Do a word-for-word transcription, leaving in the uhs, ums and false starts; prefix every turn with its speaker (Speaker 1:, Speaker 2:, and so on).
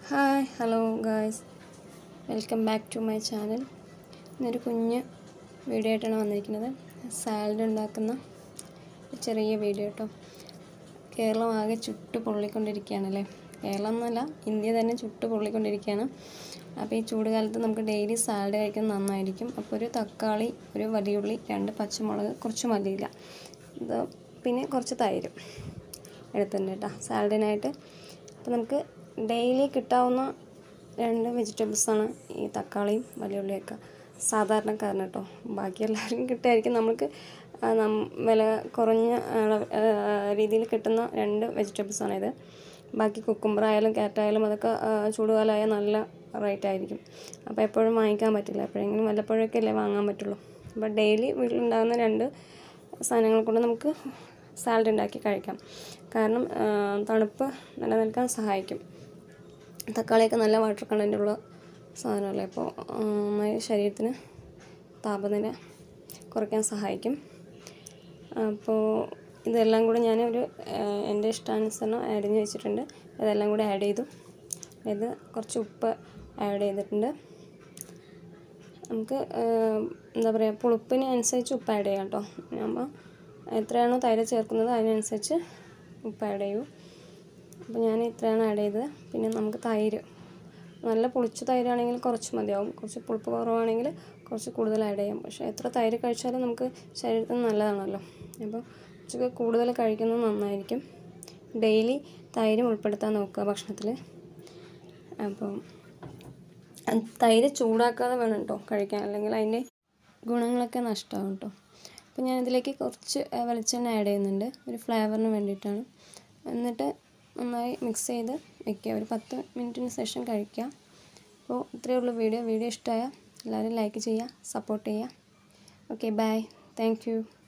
Speaker 1: Hi hello guys, welcome back to my channel. ഇന്നൊരു കുഞ്ഞ് video ആയിട്ടാണ് വന്നിരിക്കുന്നത്. സാലഡ് ഉണ്ടാക്കുന്ന ചെറിയ വീഡിയോ കേട്ടോ. കേരളം ആകെ ചുട്ട് പൊള്ളിക്കൊണ്ടിരിക്കുകയാണല്ലേ. കേരളം എന്നല്ല, ഇന്ത്യ തന്നെ ചുട്ട് പൊള്ളിക്കൊണ്ടിരിക്കുകയാണ്. അപ്പോൾ ഈ ചൂട് കാലത്ത് നമുക്ക് ഡെയിലി സാലഡ് കഴിക്കുന്നത് നന്നായിരിക്കും. അപ്പോൾ ഒരു തക്കാളി, ഒരു വലിയുള്ളി, രണ്ട് പച്ചമുളക്, കുറച്ച് മല്ലിയില, ഇത് പിന്നെ കുറച്ച് തൈര് എടുത്തിട്ടുണ്ട് കേട്ടോ സാലഡിനായിട്ട്. അപ്പോൾ നമുക്ക് ഡെയിലി കിട്ടാവുന്ന രണ്ട് വെജിറ്റബിൾസാണ് ഈ തക്കാളിയും വലിയുള്ളിയൊക്കെ. സാധാരണക്കാരന് കേട്ടോ, ബാക്കി എല്ലാവരും കിട്ടുമായിരിക്കും. നമുക്ക് വില കുറഞ്ഞ രീതിയിൽ കിട്ടുന്ന രണ്ട് വെജിറ്റബിൾസാണിത്. ബാക്കി കുക്കുംബർ ആയാലും ക്യാരറ്റ് ആയാലും അതൊക്കെ ചൂടുകാലമായാൽ നല്ല റേറ്റ് ആയിരിക്കും. അപ്പോൾ എപ്പോഴും വാങ്ങിക്കാൻ പറ്റില്ല, എപ്പോഴെങ്കിലും വല്ലപ്പോഴൊക്കെ അല്ലേ വാങ്ങാൻ പറ്റുള്ളൂ. അപ്പോൾ ഡെയിലി വീട്ടിലുണ്ടാകുന്ന രണ്ട് സാധനങ്ങൾ കൊണ്ട് നമുക്ക് സാലഡ് ഉണ്ടാക്കി കഴിക്കാം. കാരണം തണുപ്പ് നിലനിൽക്കാൻ സഹായിക്കും. തക്കാളിയൊക്കെ നല്ല വാട്ടർ കണ്ടൻറ്റുള്ള സാധനമല്ലേ, അപ്പോൾ നന്നായി ശരീരത്തിന് താപനില കുറയ്ക്കാൻ സഹായിക്കും. അപ്പോൾ ഇതെല്ലാം കൂടി ഞാനൊരു എൻ്റെ ഇഷ്ടാനുസരണം അരിഞ്ഞ് വെച്ചിട്ടുണ്ട്. ഇതെല്ലാം കൂടി ആഡ് ചെയ്തു. അതായത് കുറച്ച് ഉപ്പ് ആഡ് ചെയ്തിട്ടുണ്ട്. നമുക്ക് എന്താ പറയുക, പുളിപ്പിന് അനുസരിച്ച് ഉപ്പ് ആഡ് ചെയ്യാം കേട്ടോ. അപ്പോൾ എത്രയാണോ തൈര് ചേർക്കുന്നത് അതിനനുസരിച്ച് ഉപ്പ് ആഡ് ചെയ്യൂ. അപ്പോൾ ഞാൻ ഇത്രയാണ് ആഡ് ചെയ്തത്. പിന്നെ നമുക്ക് തൈര്, നല്ല പുളിച്ച തൈരാണെങ്കിൽ കുറച്ച് മതിയാവും. കുറച്ച് പുളിപ്പ് കുറവാണെങ്കിൽ കുറച്ച് കൂടുതൽ ആഡ് ചെയ്യാം. പക്ഷേ എത്ര തൈര് കഴിച്ചാലും നമുക്ക് ശരീരത്തിന് നല്ലതാണല്ലോ. അപ്പോൾ കുറച്ചൊക്കെ കൂടുതൽ കഴിക്കുന്നത് നന്നായിരിക്കും. ഡെയിലി തൈരും ഉൾപ്പെടുത്താൻ നോക്കുക ഭക്ഷണത്തിൽ. അപ്പം തൈര് ചൂടാക്കാതെ വേണം കേട്ടോ കഴിക്കാൻ, അല്ലെങ്കിൽ അതിൻ്റെ ഗുണങ്ങളൊക്കെ നഷ്ടമാകും കേട്ടോ. അപ്പോൾ ഞാനിതിലേക്ക് കുറച്ച് വെളിച്ചെണ്ണ ആഡ് ചെയ്യുന്നുണ്ട്, ഒരു ഫ്ലേവറിന് വേണ്ടിയിട്ടാണ്. എന്നിട്ട് നന്നായി മിക്സ് ചെയ്ത് വയ്ക്കുക. ഒരു പത്ത് മിനിറ്റിന് ശേഷം കഴിക്കുക. അപ്പോൾ ഇത്രയേ ഉള്ളൂ വീഡിയോ. വീഡിയോ ഇഷ്ടമായാൽ എല്ലാവരും ലൈക്ക് ചെയ്യുക, സപ്പോർട്ട് ചെയ്യുക. Okay, bye, thank U.